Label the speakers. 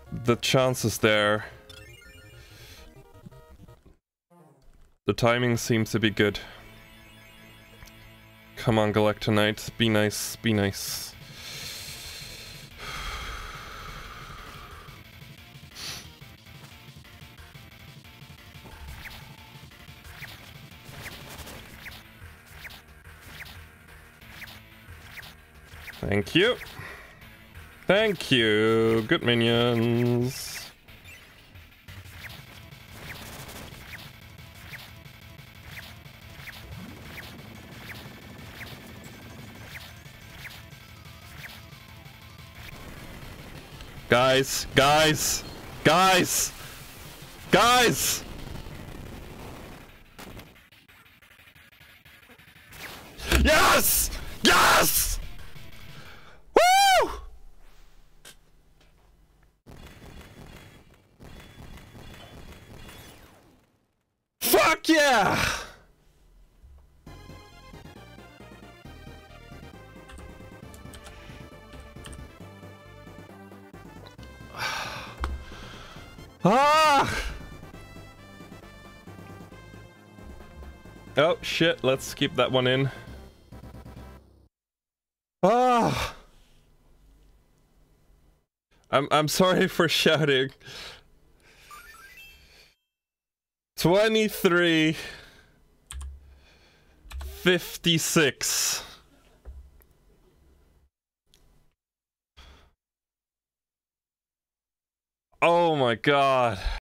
Speaker 1: The chance is there. The timing seems to be good. Come on, Galactonite. Be nice. Be nice. Thank you. Thank you. Good minions. Guys, guys, guys, guys! Yes! Yes! Woo! Fuck yeah! Ah! Oh shit, let's keep that one in. Ah! I'm sorry for shouting. 23:56. Oh my god.